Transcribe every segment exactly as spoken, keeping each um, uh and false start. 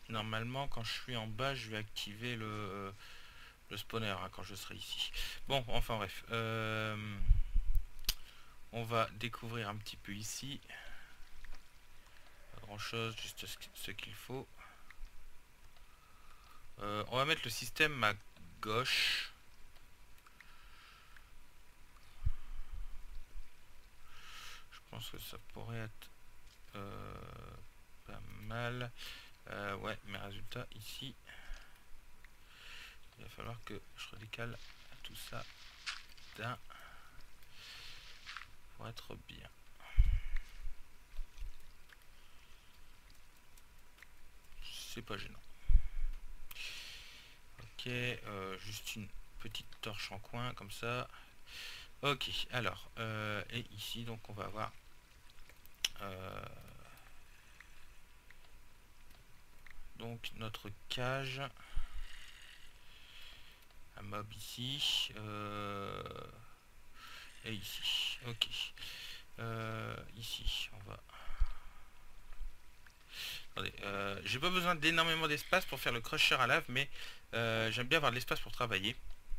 normalement quand je suis en bas je vais activer le, le spawner hein, quand je serai ici. Bon, enfin bref. Euh, on va découvrir un petit peu ici. Pas grand chose, juste ce, ce qu'il faut. Euh, on va mettre le système à gauche. Je pense que ça pourrait être euh, pas mal. Euh, ouais, mes résultats ici. Il va falloir que je redécale tout ça d'un pour être bien. C'est pas gênant. Ok, euh, juste une petite torche en coin comme ça. Ok, alors, euh, et ici donc on va avoir euh, donc notre cage. Un mob ici. Euh, et ici. Ok. Euh, ici, on va... Attendez, euh, j'ai pas besoin d'énormément d'espace pour faire le crusher à lave, mais euh, j'aime bien avoir de l'espace pour travailler.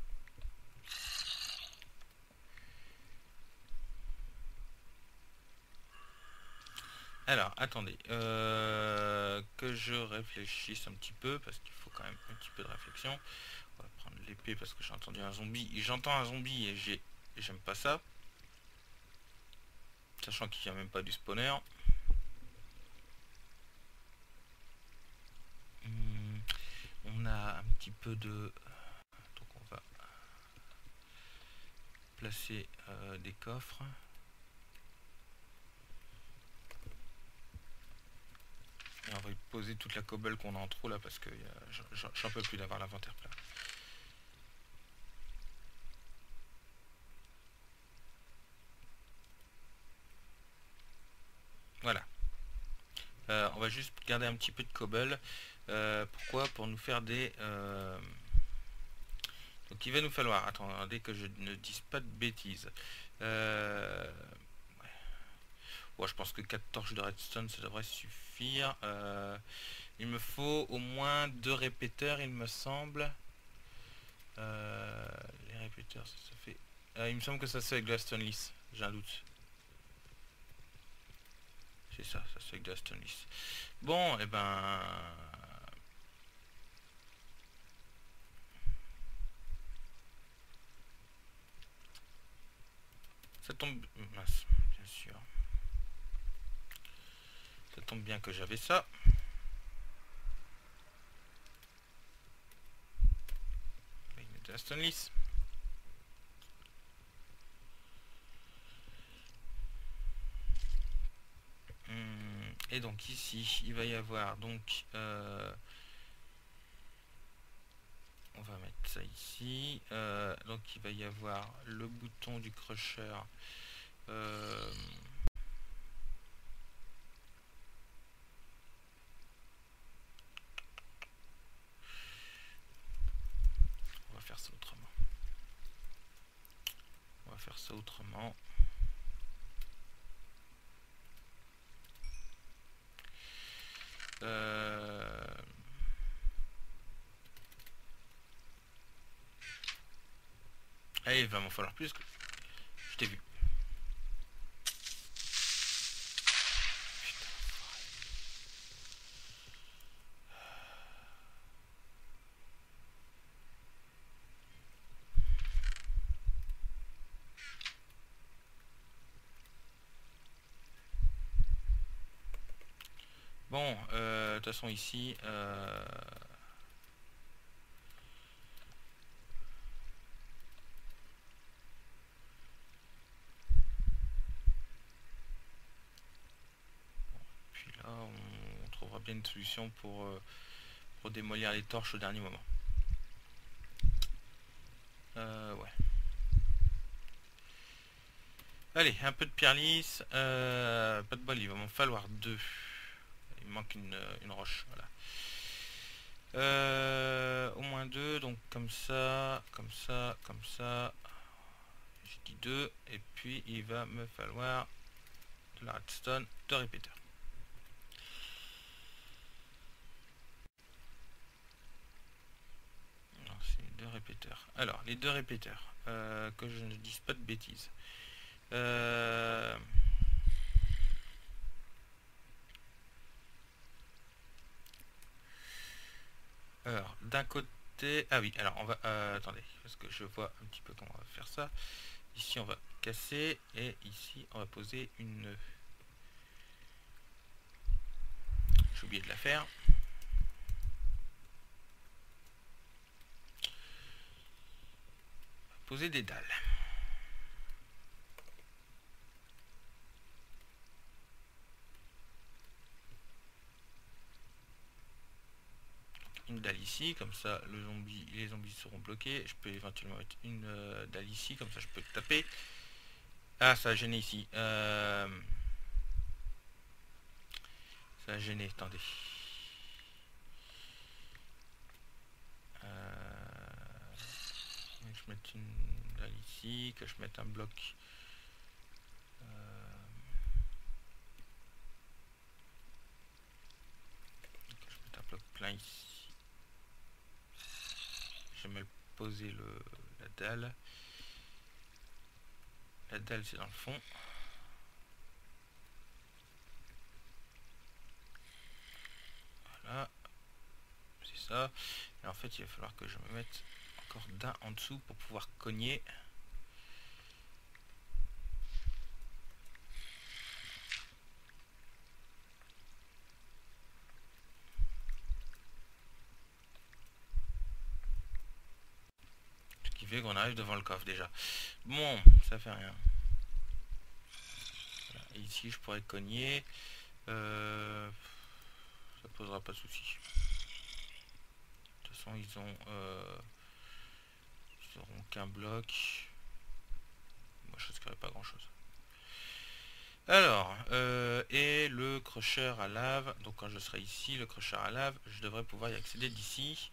Alors, attendez, euh, que je réfléchisse un petit peu, parce qu'il faut quand même un petit peu de réflexion. On va prendre l'épée parce que j'ai entendu un zombie. J'entends un zombie et j'ai, j'aime pas ça. Sachant qu'il n'y a même pas du spawner. Hum, on a un petit peu de... Donc on va placer euh, des coffres. Et on va poser toute la cobble qu'on a en trop là parce que j'en peux plus d'avoir l'inventaire plein. Voilà. Euh, on va juste garder un petit peu de cobble. Euh, pourquoi? Pour nous faire des... Euh... Donc il va nous falloir... Attendez que je ne dise pas de bêtises. Euh... Ouais. Ouais, je pense que quatre torches de redstone ça devrait suffire. Euh... Il me faut au moins deux répéteurs il me semble. Euh... Les répéteurs ça se fait... Euh, il me semble que ça se fait avec de la stone lisse. J'ai un doute. C'est ça, ça se fait avec de la stone lisse. Bon, et eh ben... Ça tombe... Mince, bien sûr. Ça tombe bien que j'avais ça. Il met de la stone lisse. Hum, et donc ici, il va y avoir donc... Euh, on va mettre ça ici. Euh, donc il va y avoir le bouton du crusher. Euh, on va faire ça autrement. On va faire ça autrement. Euh... Allez, il va m'en falloir plus que... Je t'ai vu. Bon, euh, de toute façon ici... Euh... Puis là, on trouvera bien une solution pour, euh, pour démolir les torches au dernier moment. Euh, ouais. Allez, un peu de pierre lisse. Euh, pas de bol, il va m'en falloir deux. Il me manque une, une roche, voilà. Euh, au moins deux, donc comme ça, comme ça, comme ça. J'ai dit deux. Et puis il va me falloir de la redstone de répéteur. répéteurs. Alors, les deux répéteurs, euh, que je ne dise pas de bêtises. Euh... Alors, d'un côté... Ah oui, alors on va... Euh, attendez, parce que je vois un petit peu comment on va faire ça. Ici, on va casser, et ici, on va poser une... J'ai oublié de la faire. Poser des dalles. Une dalle ici, comme ça le zombie, les zombies seront bloqués. Je peux éventuellement mettre une euh, dalle ici, comme ça je peux taper. Ah, ça a gêné ici. Euh... Ça a gêné, attendez. Euh... Que je mette une dalle ici, que je mette un bloc. Euh... Que je mette un bloc plein ici. Je vais me poser le, la dalle. La dalle c'est dans le fond. Voilà. C'est ça. Et en fait il va falloir que je me mette encore d'un en dessous pour pouvoir cogner. Ce qui fait qu'on arrive devant le coffre déjà. Bon, ça fait rien. Voilà. Et ici je pourrais cogner. Euh, ça posera pas de soucis. De toute façon ils ont euh, ils auront qu'un bloc. Moi je risquerai pas grand chose. Alors, euh, et le crusher à lave, donc quand je serai ici, le crusher à lave, je devrais pouvoir y accéder d'ici.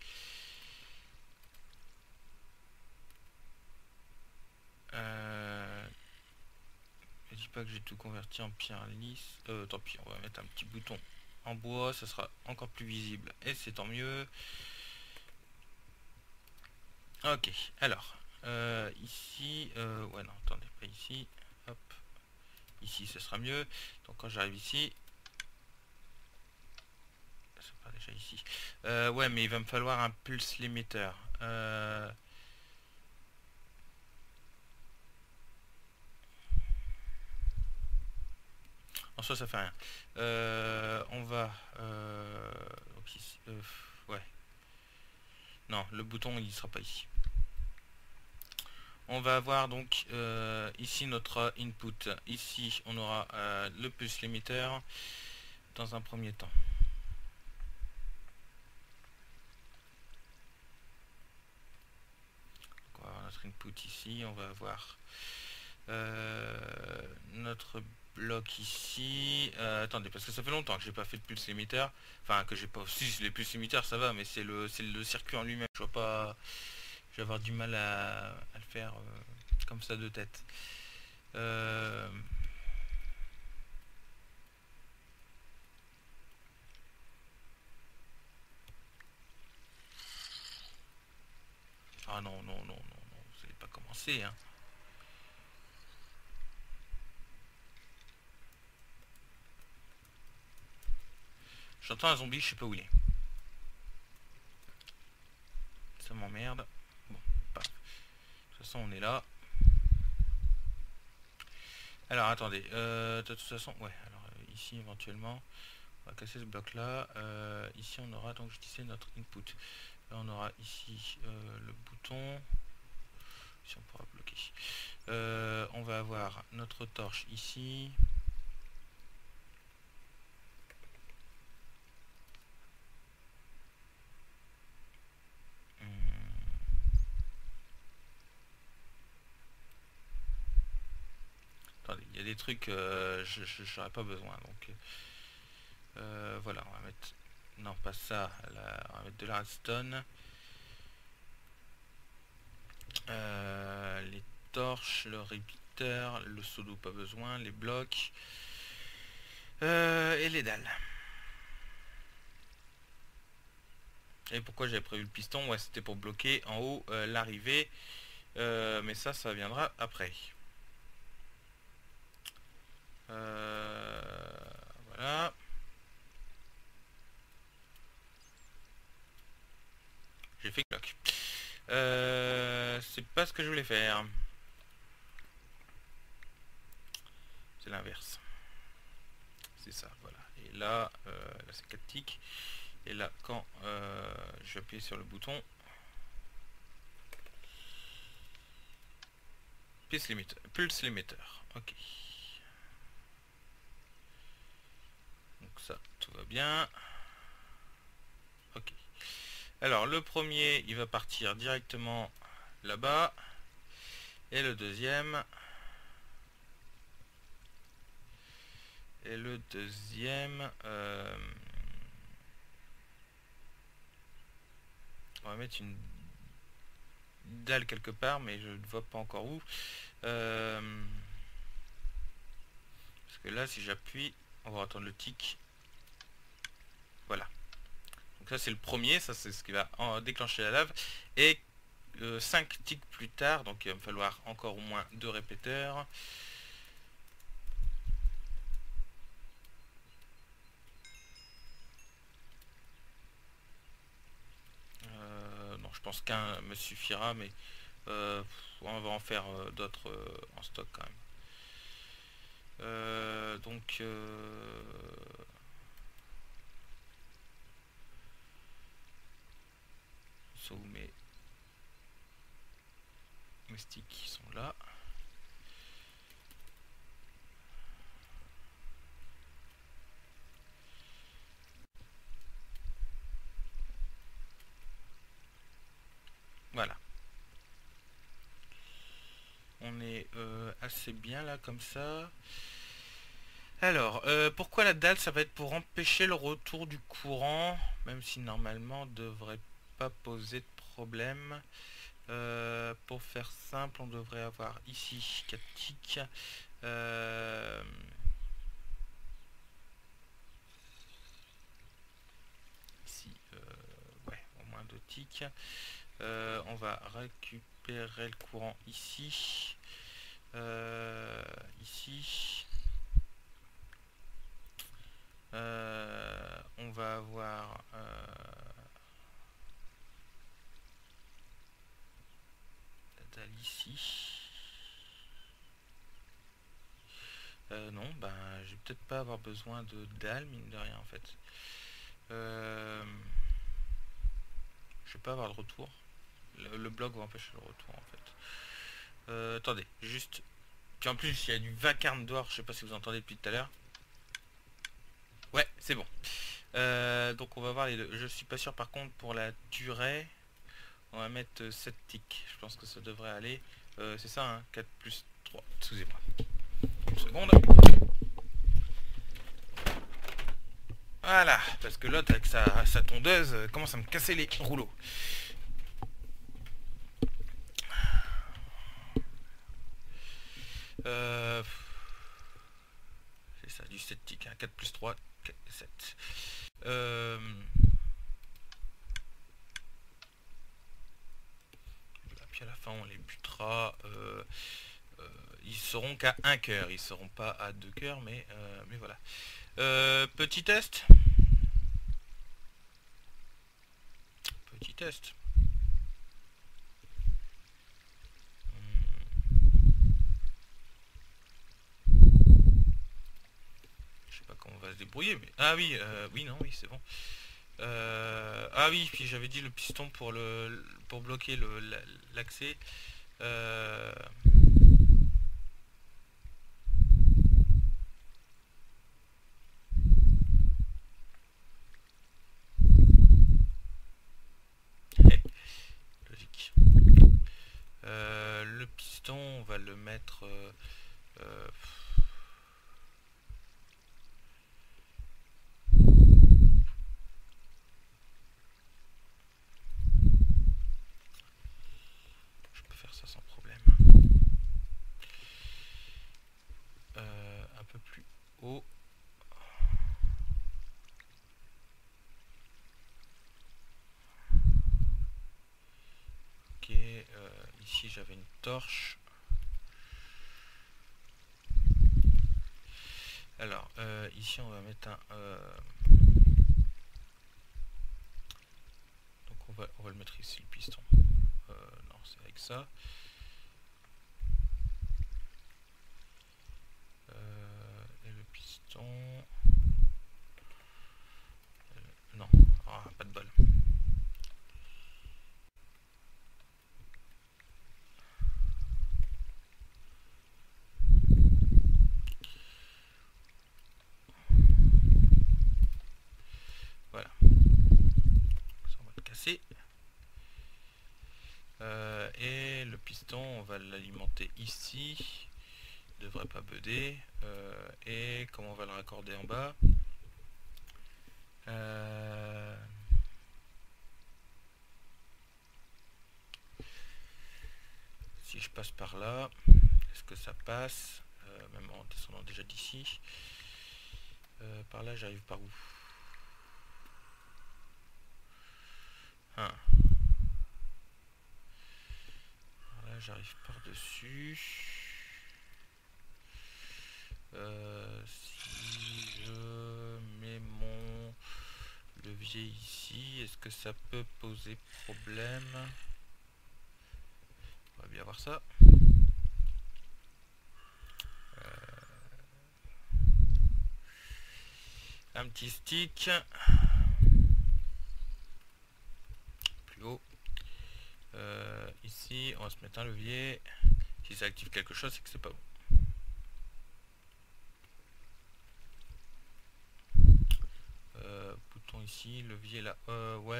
Euh, je dis pas que j'ai tout converti en pierre lisse, euh, tant pis, on va mettre un petit bouton en bois, ça sera encore plus visible, et c'est tant mieux. Ok, alors, euh, ici, euh, ouais non, attendez, pas ici, hop, ici ce sera mieux, donc quand j'arrive ici, déjà ici. Euh, ouais, mais il va me falloir un pulse limiter. Euh... En soi, ça fait rien. Euh, on va... Euh... Donc ici, euh, ouais. Non, le bouton, il sera pas ici. On va avoir donc euh, ici notre input. Ici, on aura euh, le pulse limiter dans un premier temps. Donc on va avoir notre input ici. On va avoir euh, notre bloc ici. Euh, attendez, parce que ça fait longtemps que j'ai pas fait de pulse limiter. Enfin, que j'ai pas... Si, les pulse limiters, ça va, mais c'est le, c'est le circuit en lui-même. Je vois pas... Je vais avoir du mal à, à le faire euh, comme ça de tête. Euh... Ah non, non, non, non, non, vous n'allez pas commencer, hein. J'entends un zombie, je sais pas où il est. Ça m'emmerde. Bon, pas. De toute façon, on est là. Alors, attendez. Euh, de toute façon, ouais. Alors, euh, ici, éventuellement, on va casser ce bloc-là. Euh, ici, on aura, donc, je disais, notre input. Là, on aura ici euh, le bouton. Si on pourra bloquer. Euh, on va avoir notre torche ici. Attendez, il y a des trucs, euh, je n'aurais pas besoin. Donc, euh, voilà, on va mettre... Non, pas ça. Là, on va mettre de la redstone. Euh, les torches, le repeater, le seau d'eau, pas besoin. Les blocs. Euh, et les dalles. Et pourquoi j'avais prévu le piston? Ouais, c'était pour bloquer en haut euh, l'arrivée. Euh, mais ça, ça viendra après. Euh, voilà. J'ai fait clock. Euh, c'est pas ce que je voulais faire. C'est l'inverse. C'est ça, voilà. Et là, euh, là c'est quatre ticks. Et là, quand euh, je vais appuyer sur le bouton, pulse limiter. Pulse limiter. Ok. Donc ça, tout va bien. Ok. Alors, le premier, il va partir directement là-bas. Et le deuxième... Et le deuxième... Euh, on va mettre une dalle quelque part, mais je ne vois pas encore où. Euh, parce que là, si j'appuie, on va attendre le tic. Voilà. Donc ça, c'est le premier. Ça, c'est ce qui va en déclencher la lave. Et euh, cinq ticks plus tard, donc il va me falloir encore au moins deux répéteurs. Euh, non, je pense qu'un me suffira, mais euh, on va en faire euh, d'autres euh, en stock quand même. Euh, donc euh, ça où mes, mes sticks qui sont là. Voilà. On est euh, assez bien là comme ça. Alors, euh, pourquoi la dalle? Ça va être pour empêcher le retour du courant, même si normalement devrait pas poser de problème. Euh, pour faire simple, on devrait avoir ici quatre ticks. Euh, ici, euh, ouais, au moins deux ticks. Euh, on va récupérer le courant ici. Euh, ici. Euh, on va avoir euh, la dalle ici. Euh, non, ben je vais peut-être pas avoir besoin de dalle, mine de rien en fait. Euh, je vais pas avoir de retour. Le, le bloc va empêcher le retour en fait. Euh, attendez, juste. Puis en plus il y a du vacarme dehors, je sais pas si vous entendez depuis tout à l'heure. Ouais, c'est bon. Euh, donc on va voir les deux. Je suis pas sûr par contre pour la durée. On va mettre sept ticks. Je pense que ça devrait aller. Euh, c'est ça, hein, quatre plus trois. Excusez-moi. Une seconde. Voilà, parce que l'autre avec sa, sa tondeuse euh, commence à me casser les rouleaux. Euh, c'est ça, du sept ticks. Hein, quatre plus trois, sept. Euh, puis à la fin on les butera. Euh, euh, ils seront qu'à un cœur. Ils seront pas à deux cœurs, mais, euh, mais voilà. Euh, petit test. Petit test. Je sais pas comment on va se débrouiller, mais... Ah oui, euh, oui, non, oui, c'est bon. Euh, ah oui, puis j'avais dit le piston pour le pour bloquer le l'accès. Euh, logique. Euh, le piston, on va le mettre. Euh, euh, je peux faire ça sans problème. ici j'avais une torche. Alors euh, ici on va mettre un euh... donc on va on va le mettre ici, le piston. Euh, non, c'est avec ça. Euh, et le piston. Euh, non, ah, pas de bol. Voilà. Ça, on va le casser. Euh, et le piston, on va l'alimenter ici. Il devrait pas beuder. Euh, et comment on va le raccorder en bas? euh, Si je passe par là, est-ce que ça passe? euh, Même en descendant déjà d'ici. Euh, par là, j'arrive par où? Hein. Là, j'arrive par-dessus. Euh, si je mets mon levier ici, est-ce que ça peut poser problème? On va bien voir ça. Euh, un petit stick. Plus haut. Euh, ici, on va se mettre un levier. Si ça active quelque chose, c'est que c'est pas bon. Euh, bouton ici, levier là. Euh, ouais.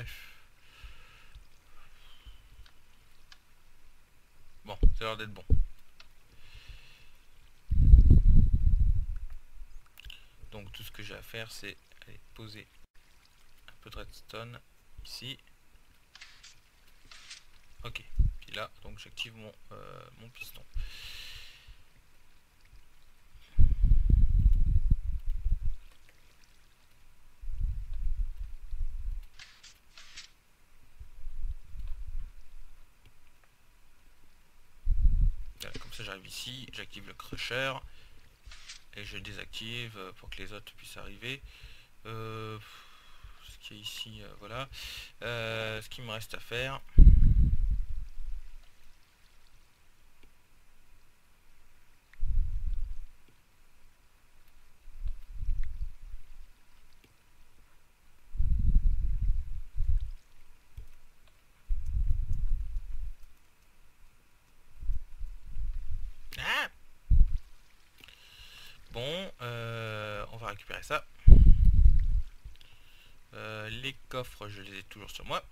Bon, ça a l'air d'être bon. Donc tout ce que j'ai à faire, c'est aller poser un peu de redstone ici. Ok. Puis là, donc j'active mon, euh, mon piston. Voilà, comme ça j'arrive ici, j'active le crusher et je désactive pour que les autres puissent arriver. Euh, ce qui est ici, euh, voilà. Euh, ce qu'il me reste à faire. Ah bon, euh, on va récupérer ça. Euh, les coffres, je les ai toujours sur moi.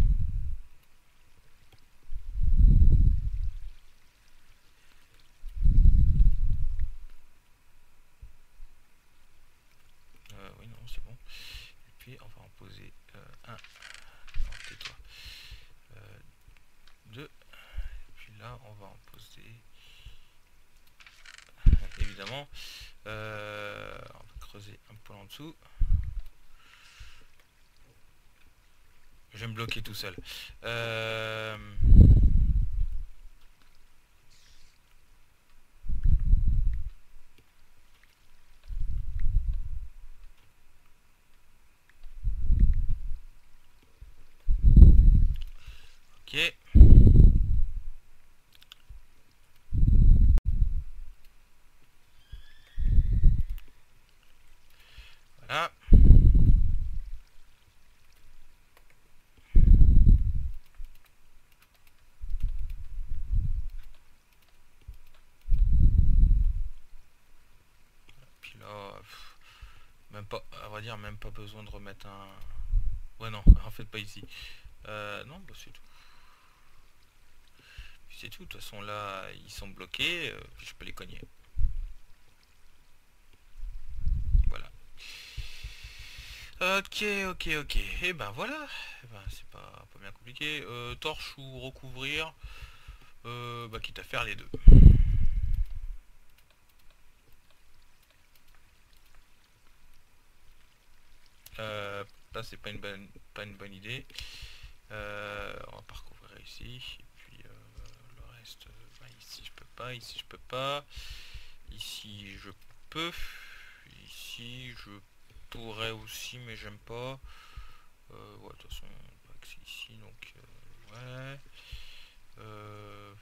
Euh, oui, non, c'est bon. Et puis, on va en poser euh, un. Non, tais-toi. Euh, deux. Et puis là, on va en poser. Évidemment. Euh, on va creuser un peu en dessous. Je vais me bloquer tout seul. Euh... Ok. Voilà. Puis là, pff, même pas, à vrai dire, même pas besoin de remettre un... Ouais, non, en fait pas ici. Euh, non, bah c'est tout. C'est tout, de toute façon là, ils sont bloqués, euh, je peux les cogner. Voilà. Ok, ok, ok. Et ben voilà. Eh ben, c'est pas, pas bien compliqué. Euh, torche ou recouvrir, euh, bah quitte à faire les deux. Euh, là c'est pas une bonne pas une bonne idée. Euh, on va pas recouvrir ici. Et puis euh, le reste bah, ici je peux pas, ici je peux pas, ici je peux, ici je pourrais aussi mais j'aime pas. Euh, ouais, de toute façon pas que c'est ici donc euh, ouais. Euh...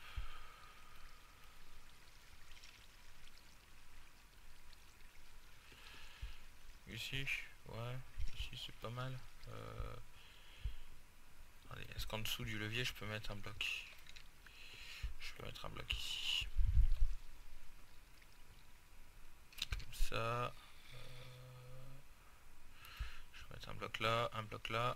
Ici, ouais, ici c'est pas mal. Euh... Est-ce qu'en dessous du levier je peux mettre un bloc? Je peux mettre un bloc ici. Comme ça. Euh... Je vais mettre un bloc là, un bloc là.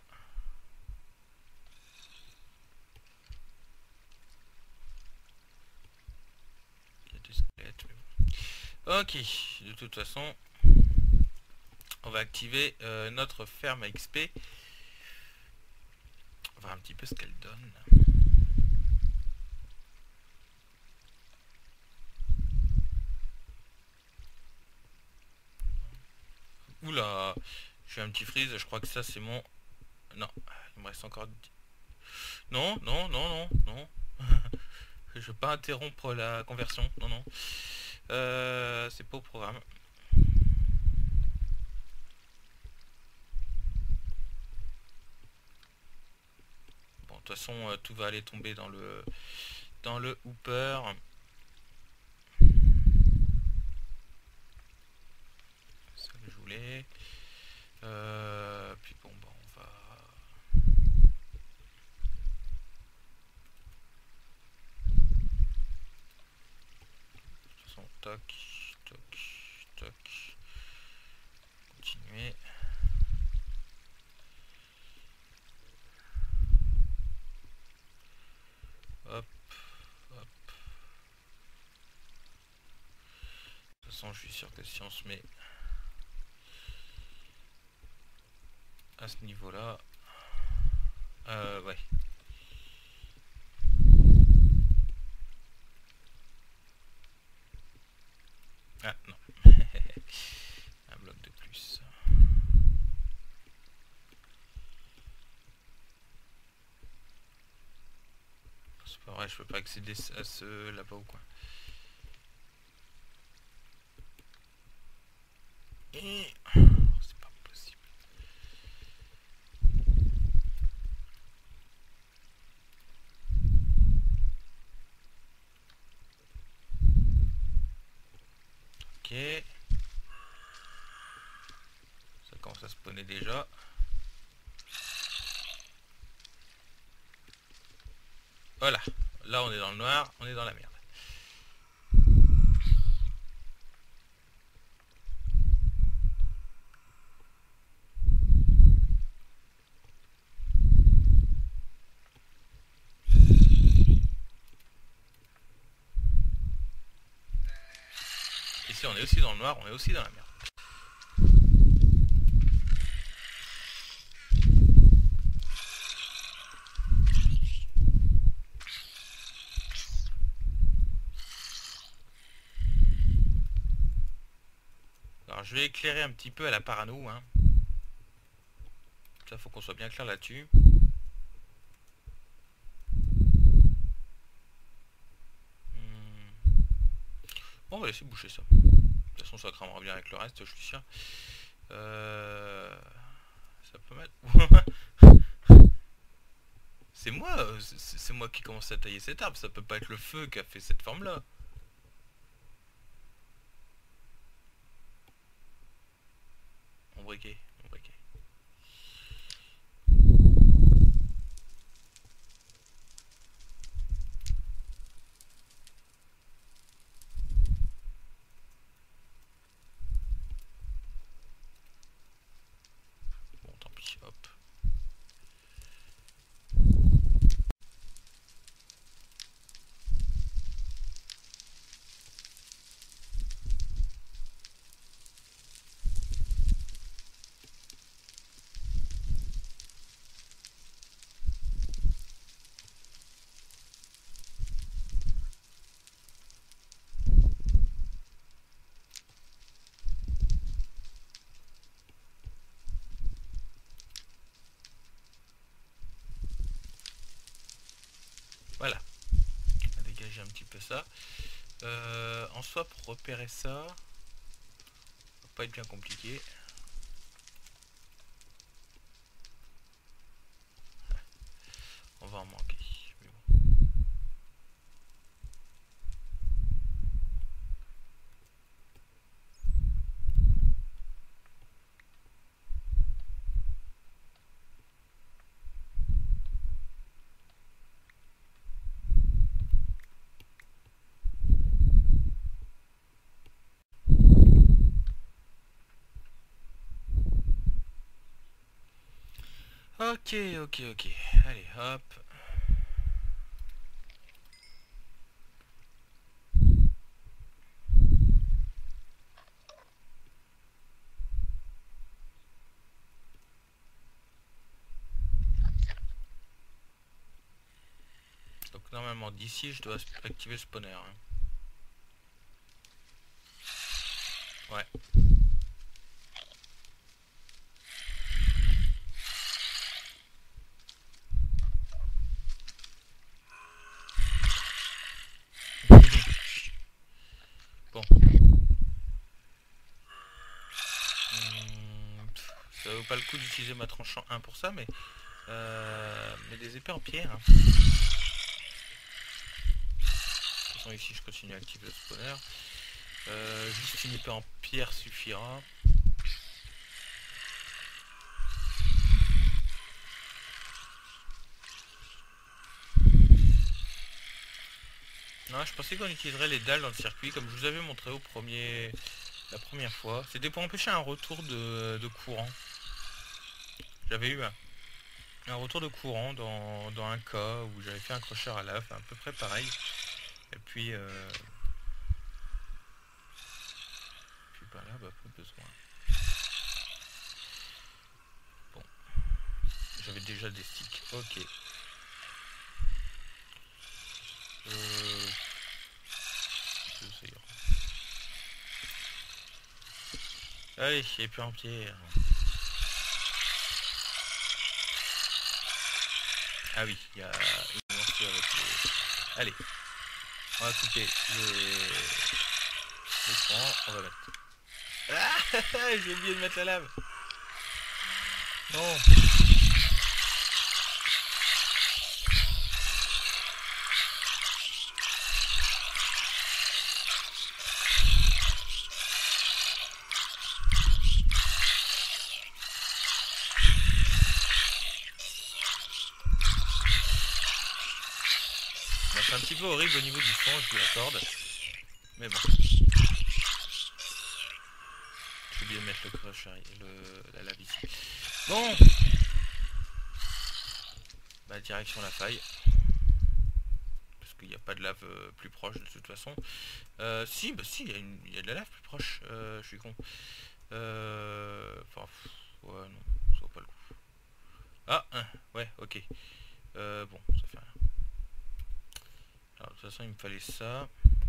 Il y a des squelettes. Mais bon. Ok, de toute façon, on va activer euh, notre ferme à X P. On va voir un petit peu ce qu'elle donne. Oula, j'ai un petit freeze, je crois que ça c'est mon... Non, il me reste encore... Non, non, non, non, non. Je veux pas interrompre la conversion, non, non. Euh, c'est pas au programme. Bon, de toute façon, euh, tout va aller tomber dans le... dans le hooper. C'est ça que je voulais. Euh, puis bon, bah, on va... De toute façon, toc, toc, toc. Continuer. Hop, hop. De toute façon, je suis sûr que si on se met à ce niveau-là... Euh, ouais. Ah, non. Un bloc de plus. C'est pas vrai, je peux pas accéder à ce là-bas ou quoi. Et... c'est pas possible. Ok. Ça commence à spawner déjà. Voilà. Là on est dans le noir, on est dans la merde. Ici on est aussi dans le noir, on est aussi dans la merde. Alors je vais éclairer un petit peu à la parano, hein. Ça faut qu'on soit bien clair là-dessus. Hmm. Bon, on va laisser boucher ça. De toute façon ça cramera bien avec le reste, je suis sûr. Euh... Ça peut mettre... C'est moi, c'est moi qui commence à tailler cet arbre, ça peut pas être le feu qui a fait cette forme là. Ombriqué, ombriqué. Bon, tant pis, hop. Voilà. On va dégager corriger un petit peu ça. Euh, en soi, pour repérer ça, ça va pas être bien compliqué. On va en manquer. Mais bon. Ok, ok, ok. Allez, hop. Donc normalement d'ici je dois activer le spawner. Hein. Ouais. Bon. Hum, ça vaut pas le coup d'utiliser ma tranche en un pour ça, mais euh, mais des épées en pierre. Hein. De toute façon ici je continue à activer le spawner. Euh, juste une épée en pierre suffira. Non, je pensais qu'on utiliserait les dalles dans le circuit, comme je vous avais montré au premier, la première fois. C'était pour empêcher un retour de, de courant. J'avais eu un, un retour de courant dans, dans un cas où j'avais fait un crocheur à lave, à peu près pareil. Et puis, euh, puis bah là, bah, pas besoin. Bon, j'avais déjà des sticks. Ok. Euh, ça ira. Allez, épée en pierre. Ah oui, il y a une morceau avec les... Allez, on va couper le... l'écran, on va mettre... Ah, j'ai oublié de mettre la lave. Non. Bah, c'est un petit peu horrible au niveau du son, je vous l'accorde. Mais bon. J'ai oublié de mettre le crush, le, la lave ici. Bon. Bah direction la faille. Parce qu'il n'y a pas de lave euh, plus proche de toute façon. Euh, si, bah si, il y, y a de la lave plus proche. Euh, je suis con. Euh, enfin, pff, ouais, non, ça vaut pas le coup. Ah, hein, ouais, ok. Euh, bon, ça fait rien. Alors, de toute façon, il me fallait ça.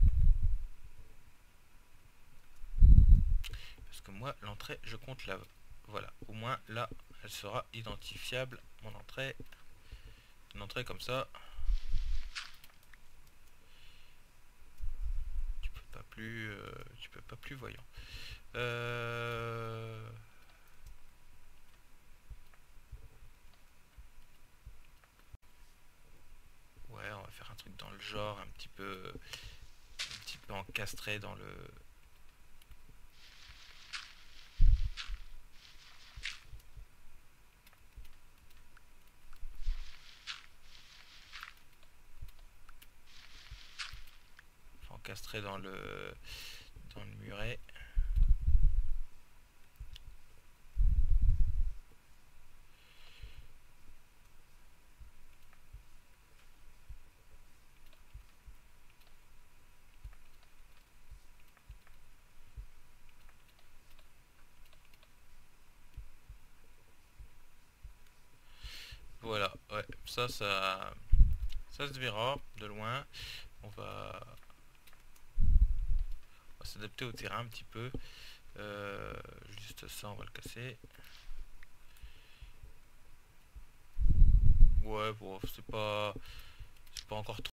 Parce que moi, l'entrée, je compte la... Voilà, au moins, là, elle sera identifiable, mon entrée. Une entrée comme ça. Tu peux pas plus... Euh, tu peux pas plus voyant. Euh... Ouais, on va faire un truc dans le genre, un petit peu... Un petit peu encastré dans le... encastré dans le... Dans le muret. Voilà, ouais, ça, ça... Ça se verra de loin. On va, on va s'adapter au terrain un petit peu. Euh, juste ça, on va le casser. Ouais, bon, c'est pas, c'est pas encore trop.